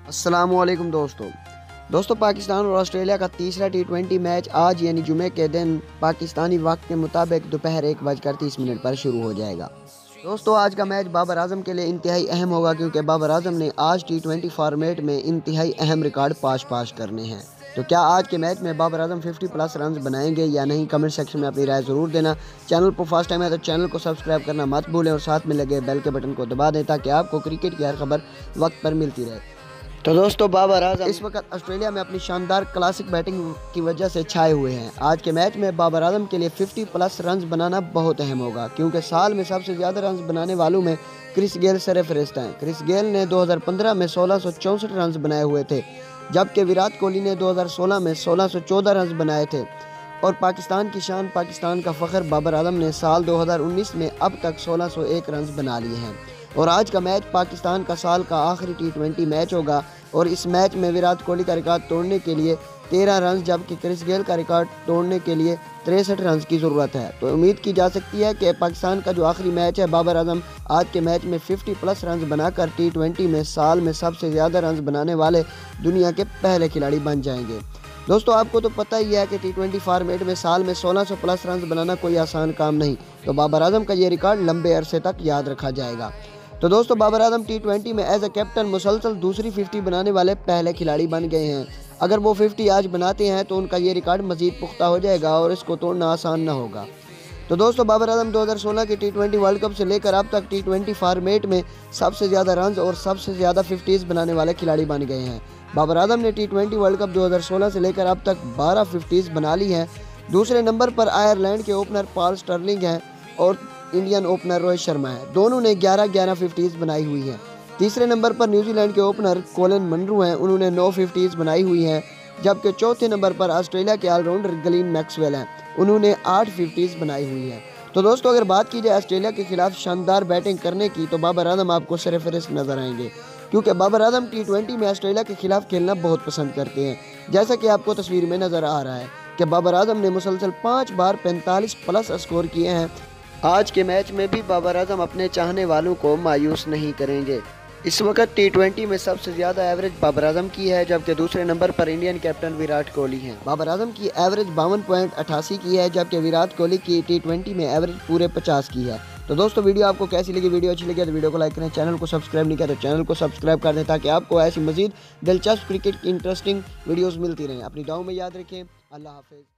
السلام علیکم دوستو پاکستان اور آسٹریلیا کا تیسرا T20 میچ آج یعنی جمعے کے دن پاکستانی وقت کے مطابق دوپہر 1:30 پر شروع ہو جائے گا۔ دوستو آج کا میچ بابر اعظم کے لیے انتہائی اہم ہوگا کیونکہ بابر اعظم نے آج T20 فارمیٹ میں انتہائی اہم ریکارڈ پاش کرنے ہیں۔ تو کیا آج کے میچ میں بابر اعظم 50+ رنز بنائیں گے یا نہیں؟ کمنٹ سیکشن میں اپنی رائے ضرور دینا۔ چینل پر فرسٹ ٹائم ہے تو چینل کو سبسکرائب کرنا مت بھولیں اور ساتھ میں لگے بیل کے بٹن کو دبا دیں تاکہ آپ کو کرکٹ کی ہر خبر وقت پر ملتی رہے۔ تو دوستو بابر اعظم اس وقت آسٹریلیا میں اپنی شاندار کلاسک بیٹنگ کی وجہ سے چھائے ہوئے ہیں۔ آج کے میچ میں بابر اعظم کے لیے 50+ رنز بنانا بہت اہم ہوگا کیونکہ سال میں سب سے زیادہ رنز بنانے والوں میں کرس گیل سرفہرست ہیں۔ کرس گیل نے 2015 میں 1664 رنز بنائے ہوئے تھے جبکہ وراٹ کوہلی نے 2016 میں 1614 رنز بنائے تھے۔ اور پاکستان کی شان، پاکستان کا فخر بابر اعظم نے سال 2019 میں اب تک 1601 رنز بنا لیے ہیں۔ اور آج کا میچ پاکستان کا سال کا آخری T20 میچ ہوگا اور اس میچ میں وراٹ کوہلی کا ریکارڈ توڑنے کے لیے 13 رنز جبکہ کرس گیل کا ریکارڈ توڑنے کے لیے 63 رنز کی ضرورت ہے۔ تو امید کی جا سکتی ہے کہ پاکستان کا جو آخری میچ ہے بابر اعظم آج کے میچ میں 50+ رنز بنا کر T20 میں سال میں سب سے زیادہ رنز بنانے والے دنیا کے پہلے کھلاڑی بن جائیں گے۔ دوستو آپ کو تو پتہ ہی ہے کہ T20 فارمیٹ میں سال میں 1600+ رنز بنانا کوئی آسان کام نہیں، تو بابر اعظم کا یہ ریکارڈ لمبے عرصے تک یاد رکھا جائے گا۔ تو دوستو بابر اعظم T20 میں ایز اے کیپٹن مسلسل دوسری 50 بنانے والے پہلے کھلاڑی بن گئے ہیں۔ اگر وہ 50 آج بناتے ہیں تو ان کا یہ ریکارڈ مزید پختہ ہو جائے گا اور اس کو توڑنا آسان نہ ہوگا۔ تو دوستو بابر اعظم 2016 کے T20 ورلڈ کپ سے لے کر اب تک T20 فارمیٹ میں سب سے زیادہ رنز اور سب سے زیادہ 50s بنانے والے کھلاڑی بن گئے ہیں۔ بابر اعظم نے T20 ورلڈ کپ 2016 سے لے کر اب تک 12 50s بنا لی ہیں۔ دوسرے نمبر پر آئرلینڈ کے اوپنر پال سٹرلنگ ہیں اور انڈین اوپنر روہت شرما ہے، دونوں نے 11 50s بنائی ہوئی ہیں۔ تیسرے نمبر پر نیوزی لینڈ کے اوپنر کولن منرو ہیں، انہوں نے 9 50s بنائی ہوئی ہیں، جبکہ چوتھے نمبر پر آسٹریلیا کے آل راؤنڈر گلین میکسویل ہیں، انہوں نے 8 50s بنائی ہوئی ہیں۔ تو دوستو اگر بات کی جائے آسٹریلیا کے خلاف شاندار بیٹنگ کرنے کی تو بابر اعظم آپ کو سرفہرست نظر آئیں گے کیونکہ بابر اعظم T20 میں آسٹریلیا کے خلاف کھیلنا بہت پسند کرتے ہیں، جیسا کہ آپ کو تصویر میں نظر آ رہا ہے کہ بابر اعظم نے مسلسل 5 بار 45+ اسکور کیے ہیں۔ آج کے میچ میں بھی بابر اعظم اپنے چاہنے والوں کو مایوس نہیں کریں گے۔ اس وقت T20 میں سب سے زیادہ ایوریج بابر اعظم کی ہے جبکہ دوسرے نمبر پر انڈین کیپٹن وراٹ کوہلی ہیں۔ بابر اعظم کی ایوریج 52.88 کی ہے جبکہ وراٹ کوہلی کی T20 میں ایوریج پورے 50 کی ہے۔ تو دوستو ویڈیو آپ کو کیسی لگی؟ ویڈیو اچھی لگی تو ویڈیو کو لائک کریں، چینل کو سبسکرائب نہیں کیا تو چینل کو سبسکرائب کر دیں تاکہ آپ کو ایسی مزید دلچسپ کرکٹ کی انٹرسٹنگ ویڈیوز ملتی رہیں۔ اپنی دعاؤں میں یاد رکھیں۔ اللہ حافظ۔